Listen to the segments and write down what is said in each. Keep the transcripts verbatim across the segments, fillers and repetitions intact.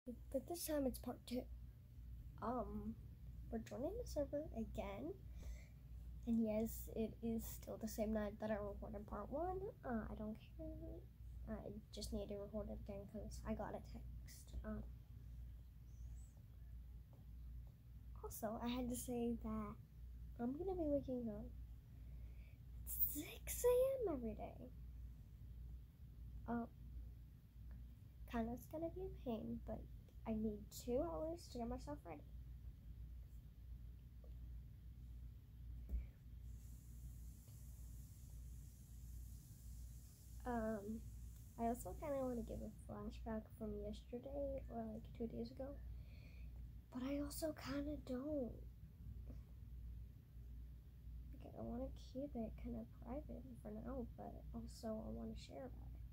but this time it's part two. Um, we're joining the server again, and yes, it is still the same night that I recorded part one. Uh, I don't care. I just need to record it again because I got a text. Um, also, I had to say that I'm gonna be waking up at six a m every day. Um, kind of gonna be a pain, but I need two hours to get myself ready. Um, I also kind of want to give a flashback from yesterday or like two days ago, but I also kind of don't. Like, I want to keep it kind of private for now, but also I want to share about it.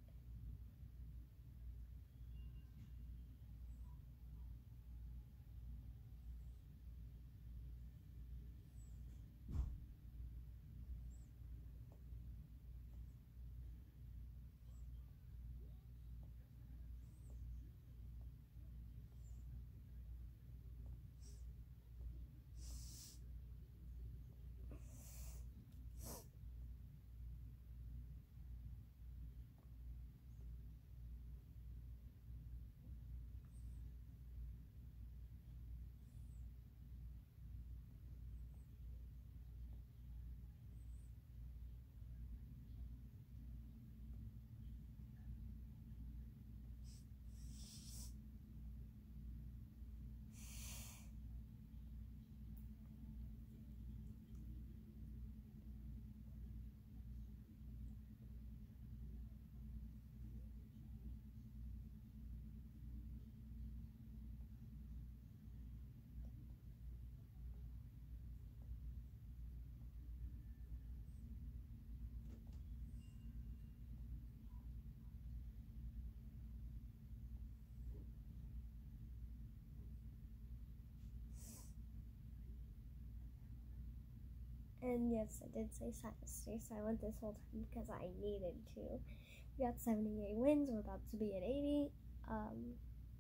And yes, I did say stay silent this whole time because I needed to. We got seventy-eight wins. We're about to be at eighty. Um,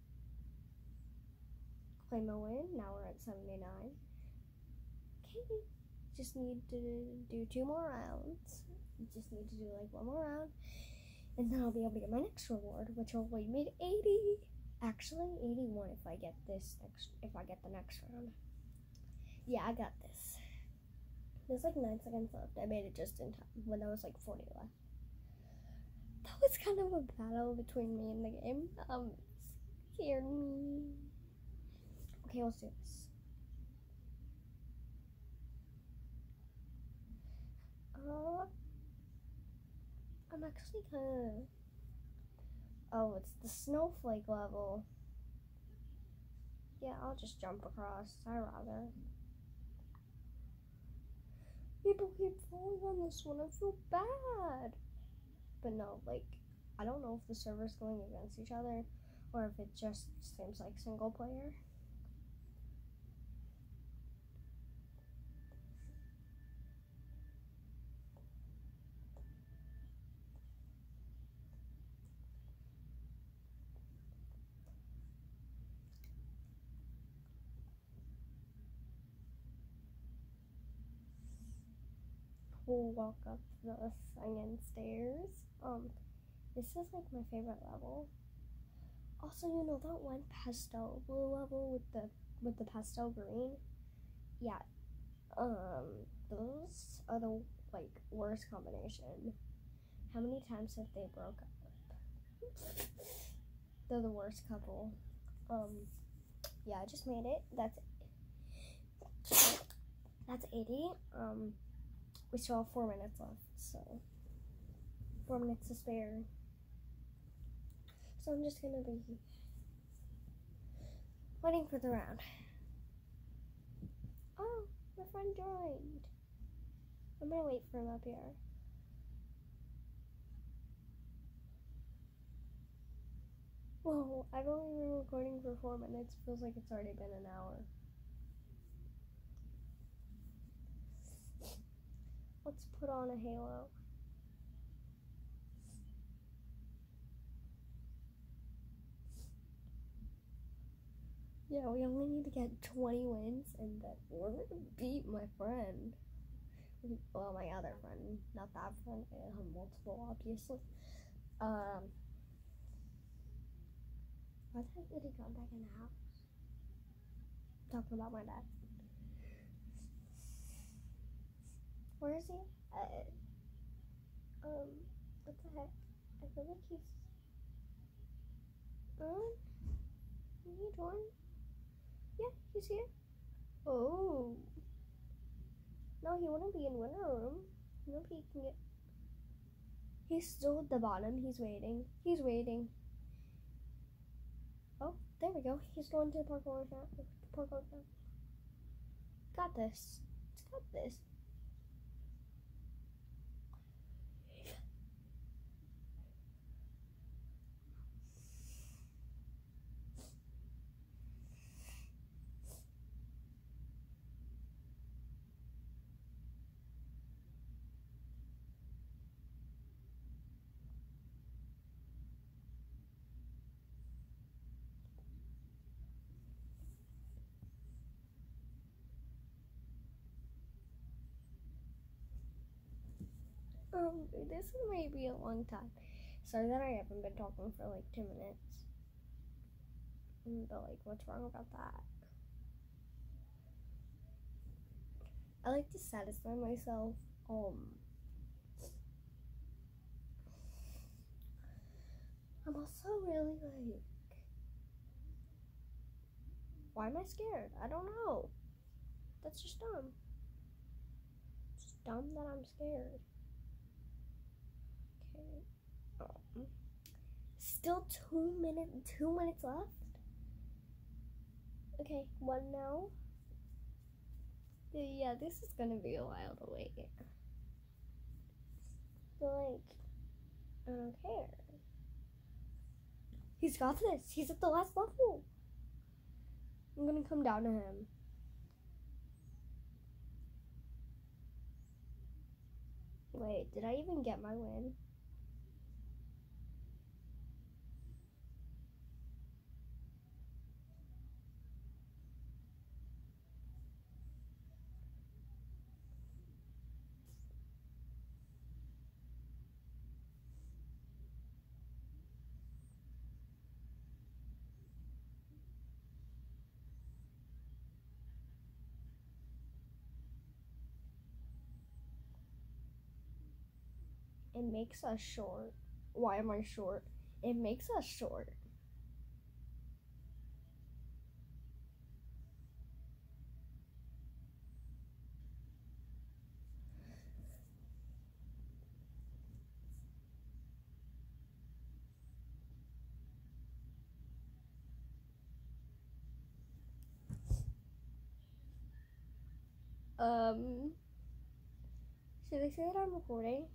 claim a win. Now we're at seventy-nine. Okay, just need to do two more rounds. Just need to do like one more round, and then I'll be able to get my next reward, which will lead me to eighty. Actually, eighty-one if I get this next. If I get the next round. Yeah, I got this. There's like nine seconds left. I made it just in time when there was like forty left. That was kind of a battle between me and the game. Um, scared me. Okay, let's do this. Uh, I'm actually kind of. Oh, it's the snowflake level. Yeah, I'll just jump across. I rather. People keep falling on this one. I feel bad. But no, like, I don't know if the server's going against each other or if it just seems like single player. We'll walk up the Singing Stairs. Um, this is like my favorite level. Also, you know that one pastel blue level with the with the pastel green? Yeah. Um, those are the like worst combination. How many times have they broke up? They're the worst couple. Um, yeah, I just made it. That's that's eighty. Um, we still have four minutes left, so four minutes to spare. So I'm just gonna be waiting for the round. Oh, my friend joined. I'm gonna wait for him up here. Whoa, I've only been recording for four minutes. Feels like it's already been an hour. Let's put on a halo. Yeah, we only need to get twenty wins, and then we're gonna beat my friend. Well, my other friend, not that friend. I have multiple, obviously. Um, why the heck did he come back in the house? I'm talking about my dad. Where is he? Uh, um, what the heck? I feel like he's. Um, is he join? Yeah, he's here. Oh. No, he wouldn't be in winter room. Nope, he can get. He's still at the bottom. He's waiting. He's waiting. Oh, there we go. He's going to the parkour shop. Parkour shop. Got this. It's got this. Um, this may be a long time. Sorry that I haven't been talking for like two minutes. But like, what's wrong about that? I like to satisfy myself. Um, I'm also really like, why am I scared? I don't know. That's just dumb. It's just dumb that I'm scared. Okay. Um, still two minutes. Two minutes left. Okay, one now. Yeah, this is gonna be a while to wait. So like, I don't care. He's got this. He's at the last level. I'm gonna come down to him. Wait, did I even get my win? It makes us short. Why am I short? It makes us short. Um, should I say that I'm recording?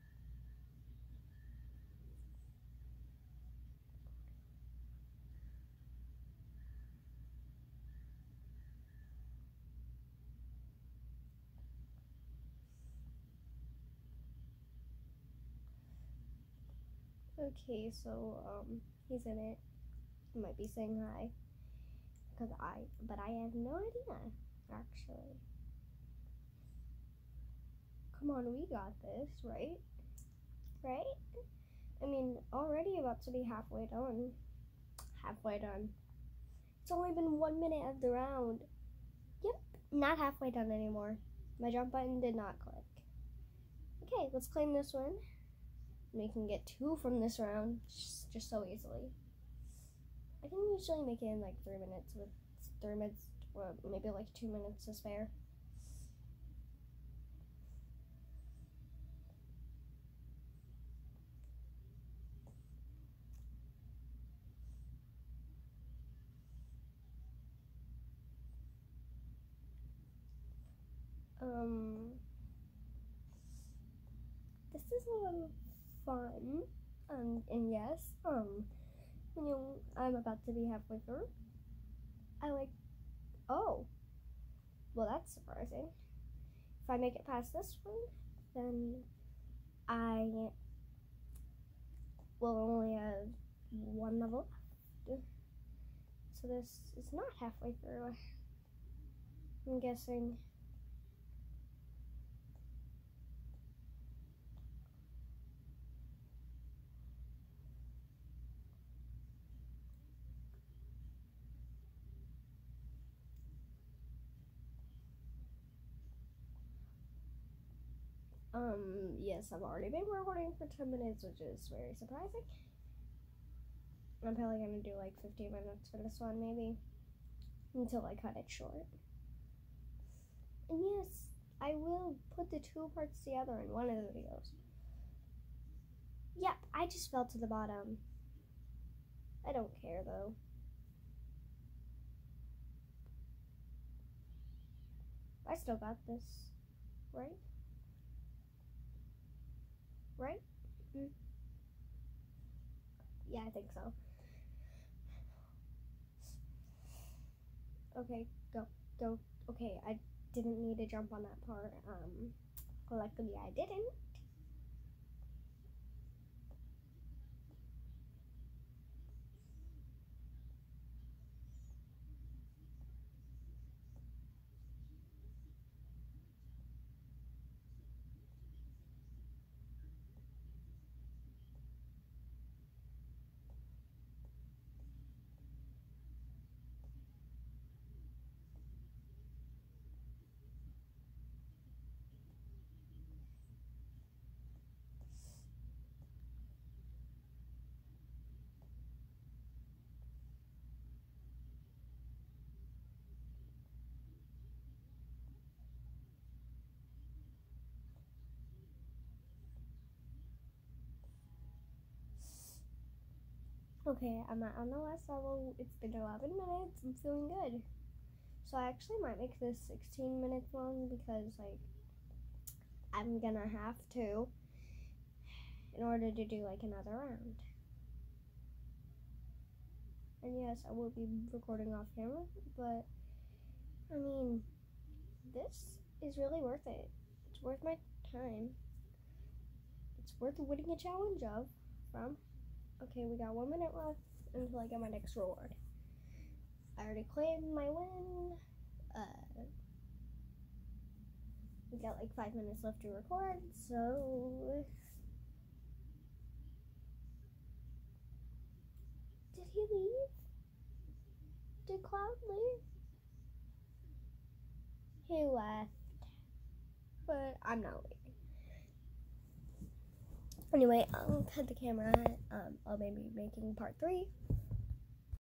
Okay, so um, he's in it. He might be saying hi, cause I, but I have no idea, actually. Come on, we got this, right? Right? I mean, already about to be halfway done. Halfway done. It's only been one minute of the round. Yep, not halfway done anymore. My jump button did not click. Okay, let's claim this one. We can get two from this round just, just so easily. I can usually make it in like three minutes with three minutes, or maybe like two minutes to spare. Um, this is a little fun, um, and yes, um, you know, I'm about to be halfway through. I like, oh, well, that's surprising. If I make it past this one, then I will only have one level left. So So this is not halfway through, I'm guessing. Um, yes, I've already been recording for ten minutes, which is very surprising. I'm probably gonna do like fifteen minutes for this one, maybe, until I cut it short. And yes, I will put the two parts together in one of the videos. Yep, I just fell to the bottom. I don't care though. I still got this, right? Right? Mm. Yeah, I think so. Okay, go, go. Okay, I didn't need to jump on that part. Um, luckily I didn't. Okay, I'm at on the last level. It's been eleven minutes. I'm feeling good. So I actually might make this sixteen minutes long because, like, I'm gonna have to in order to do, like, another round. And yes, I will be recording off camera, but, I mean, this is really worth it. It's worth my time. It's worth winning a challenge of, from. Okay, we got one minute left until I get my next reward. I already claimed my win. Uh, we got like five minutes left to record, so... Did he leave? Did Cloud leave? He left. But I'm not leaving. Anyway, I'll cut the camera. Um, I'll maybe be making part three.